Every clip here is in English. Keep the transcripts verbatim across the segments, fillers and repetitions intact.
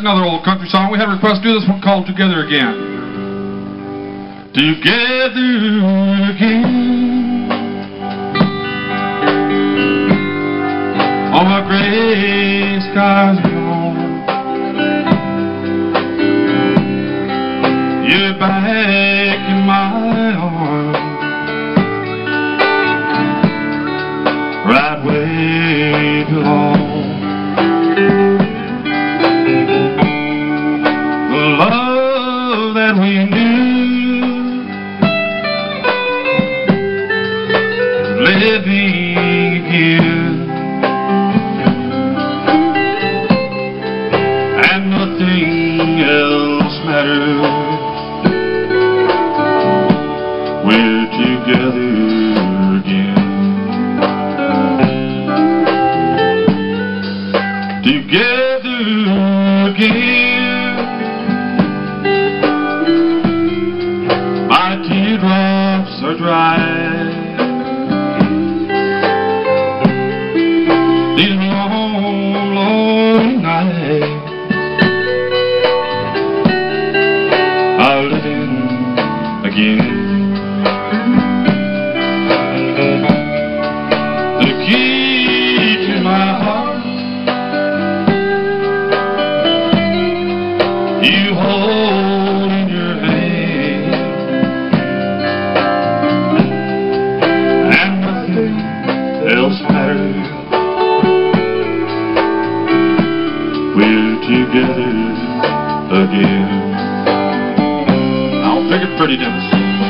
another old country song. We had a request to do this one called Together Again. Together again on my gray skies beyond. You're back in my arms, right where you belong. The love that we knew, living again, and nothing else matters. We're together again. Together again. My teardrops are dry. These long, long nights are living again. The key to my heart you hold in your hand, and nothing else matters. We're together again. I'll pick it pretty, Dennis.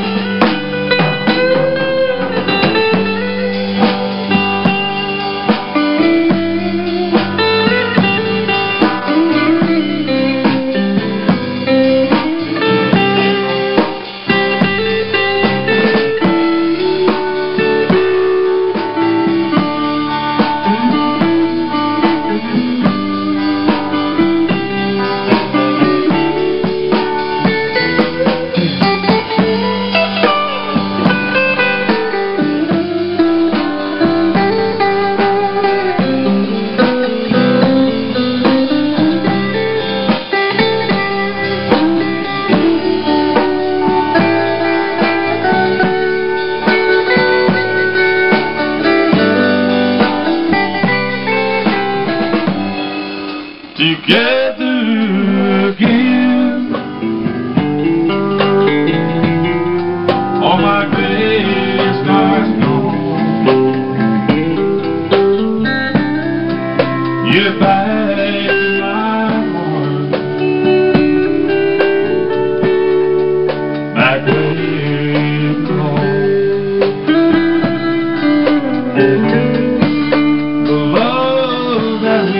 Together again on my gray skies gone. You're back in my heart, back where you belong. The love that we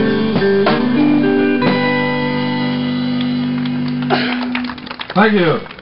Thank you.